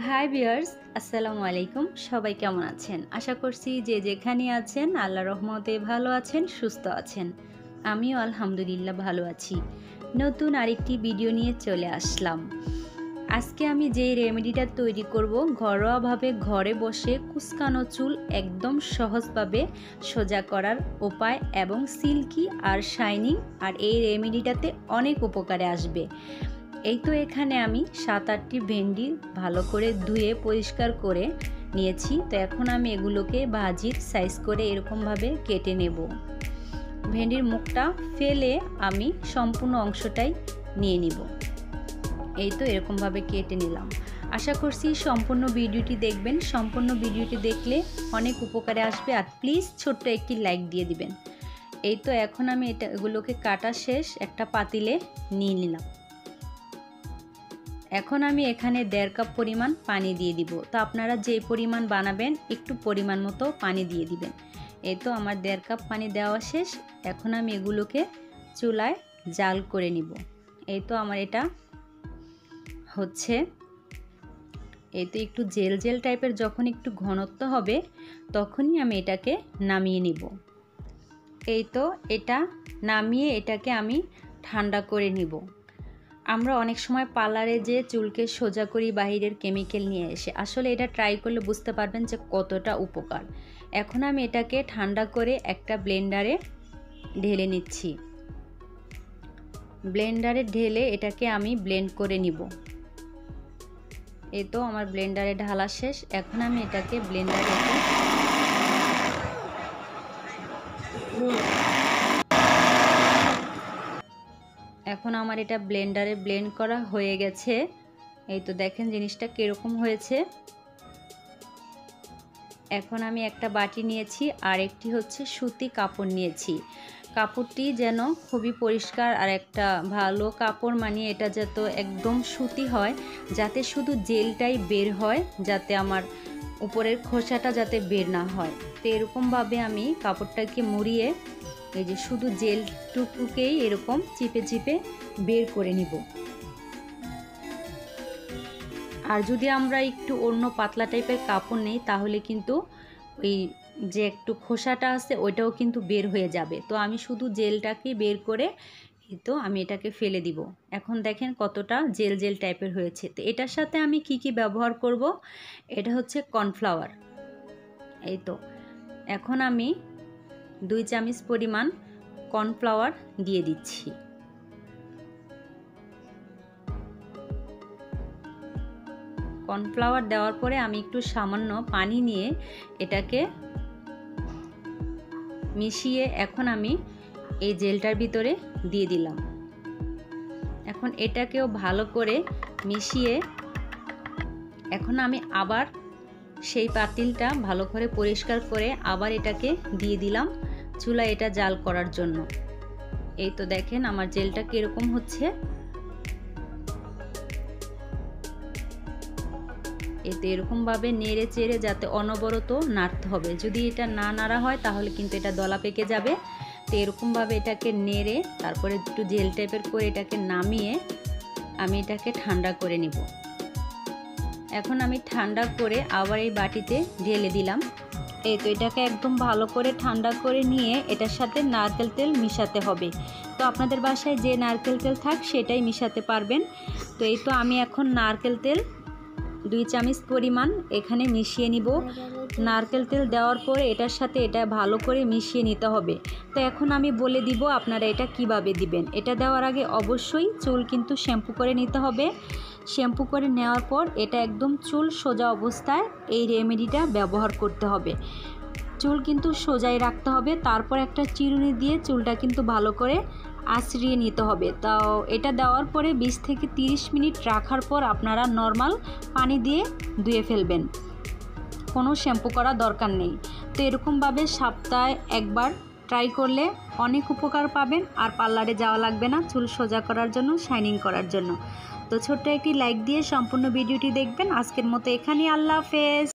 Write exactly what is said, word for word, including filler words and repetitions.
Hi viewers, আসসালামু আলাইকুম। সবাই কেমন আছেন? আশা করছি যে যেখানে আছেন আল্লাহর রহমতে ভালো আছেন, সুস্থ আছেন। আমিও আলহামদুলিল্লাহ ভালো আছি। নতুন আরেকটি ভিডিও নিয়ে চলে আসলাম। আজকে আমি যে রেমেডিটা তৈরি করব, ঘরোয়াভাবে ঘরে বসে কুচকানো চুল একদম সহজভাবে সোজা করার উপায় এবং সিল্কি আর শাইনিং, আর এই রেমেডিটাতে অনেক উপকারে আসবে। এই তো এখানে আমি সাত আটটি ভেন্ডি ভালো করে ধুয়ে পরিষ্কার করে নিয়েছি। তো এখন আমি এগুলোকে ভাজির সাইজ করে এরকমভাবে কেটে নেব। ভেন্ডির মুখটা ফেলে আমি সম্পূর্ণ অংশটাই নিয়ে নিব। এই তো এরকমভাবে কেটে নিলাম। আশা করছি সম্পূর্ণ ভিডিওটি দেখবেন। সম্পূর্ণ ভিডিওটি দেখলে অনেক উপকারে আসবে। আর প্লিজ ছোট্ট একটি লাইক দিয়ে দিবেন। এই তো এখন আমি এটা এগুলোকে কাটা শেষ, একটা পাতিলে নিয়ে নিলাম। এখন আমি এখানে দেড় কাপ পরিমাণ পানি দিয়ে দিব। তো আপনারা যে পরিমাণ বানাবেন একটু পরিমাণ মতো পানি দিয়ে দিবেন। এই তো আমার দেড় কাপ পানি দেওয়া শেষ। এখন আমি এগুলোকে চুলায় জাল করে নিব। এই তো আমার এটা হচ্ছে, এই তো একটু জেল জেল টাইপের যখন একটু ঘনত্ব হবে তখনই আমি এটাকে নামিয়ে নিব। এই তো এটা নামিয়ে এটাকে আমি ঠান্ডা করে নিব। আমরা অনেক সময় পার্লারে যে চুলকে সোজা করি বাহিরের কেমিক্যাল নিয়ে এসে, আসলে এটা ট্রাই করলে বুঝতে পারবেন যে কতটা উপকার। এখন আমি এটাকে ঠান্ডা করে একটা ব্লেন্ডারে ঢেলে নিচ্ছি। ব্লেন্ডারে ঢেলে এটাকে আমি ব্লেন্ড করে নিব। এই তো আমার ব্লেন্ডারে ঢালা শেষ। এখন আমি এটাকে ব্লেন্ডারে এখন আমার এটা ব্লেন্ডারে ব্লেন্ড করা হয়ে গেছে। এই তো দেখেন জিনিসটা কীরকম হয়েছে। এখন আমি একটা বাটি নিয়েছি আর একটি হচ্ছে সুতি কাপড় নিয়েছি। কাপড়টি যেন খুবই পরিষ্কার আর একটা ভালো কাপড়, মানে এটা যাতে একদম সুতি হয়, যাতে শুধু জেলটাই বের হয়, যাতে আমার উপরের খোসাটা যাতে বের না হয়। তো এরকমভাবে আমি কাপড়টাকে মুড়িয়ে এই যে শুধু জেলটুকুকেই এরকম চিপে চিপে বের করে নিব। আর যদি আমরা একটু অন্য পাতলা টাইপের কাপড় নেই তাহলে কিন্তু ওই যে একটু খোসাটা আছে ওইটাও কিন্তু বের হয়ে যাবে। তো আমি শুধু জেলটাকে বের করে এই তো আমি এটাকে ফেলে দিব। এখন দেখেন কতটা জেল জেল টাইপের হয়েছে। তো এটার সাথে আমি কি কি ব্যবহার করব, এটা হচ্ছে কর্নফ্লাওয়ার। এই তো এখন আমি দুই চামচ পরিমাণ কর্নফ্লাওয়ার দিয়ে দিচ্ছি। কর্নফ্লাওয়ার দেওয়ার পরে আমি একটু সামান্য পানি নিয়ে এটাকে মিশিয়ে এখন আমি এই জেলটার ভিতরে দিয়ে দিলাম। এখন এটাকেও ভালো করে মিশিয়ে এখন আমি আবার সেই পাতিলটা ভালো করে পরিষ্কার করে আবার এটাকে দিয়ে দিলাম চুলায় এটা জাল করার জন্য। এই তো দেখেন আমার জেলটা কিরকম হচ্ছে। এতে এরকমভাবে নেড়ে চেড়ে যাতে অনবরত নাড়তে হবে। যদি এটা না নাড়া হয় তাহলে কিন্তু এটা দলা পেকে যাবে। তো এরকমভাবে এটাকে নেড়ে তারপরে একটু জেল টাইপের করে এটাকে নামিয়ে আমি এটাকে ঠান্ডা করে নিব। এখন আমি ঠান্ডা করে আবার এই বাটিতে ঢেলে দিলাম। এই তো এটাকে একদম ভালো করে ঠান্ডা করে নিয়ে এটার সাথে নারকেল তেল মিশাতে হবে। তো আপনাদের বাসায় যে নারকেল তেল থাক সেটাই মিশাতে পারবেন। তো এই তো আমি এখন নারকেল তেল দুই চামচ পরিমাণ এখানে মিশিয়ে নিব। নারকেল তেল দেওয়ার পরে এটার সাথে এটা ভালো করে মিশিয়ে নিতে হবে। তো এখন আমি বলে দিব আপনারা এটা কিভাবে দিবেন। এটা দেওয়ার আগে অবশ্যই চুল কিন্তু শ্যাম্পু করে নিতে হবে। শ্যাম্পু করে নেওয়ার পর এটা একদম চুল সোজা অবস্থায় এই রেমেডিটা ব্যবহার করতে হবে। চুল কিন্তু সোজাই রাখতে হবে। তারপর একটা চিরুনি দিয়ে চুলটা কিন্তু ভালো করে আঁচড়িয়ে নিতে হবে। তাও এটা দেওয়ার পরে বিশ থেকে তিরিশ মিনিট রাখার পর আপনারা নর্মাল পানি দিয়ে ধুয়ে ফেলবেন, কোনো শ্যাম্পু করা দরকার নেই। তো এরকমভাবে সপ্তাহে একবার ট্রাই করলে অনেক উপকার পাবেন। আর পার্লারে যাওয়া লাগবে না চুল সোজা করার জন্য, শাইনিং করার জন্য। তো ছোট্ট একটি লাইক দিয়ে সম্পূর্ণ ভিডিওটি দেখবেন। আজকের মতো এখানেই, আল্লাহ হাফেজ।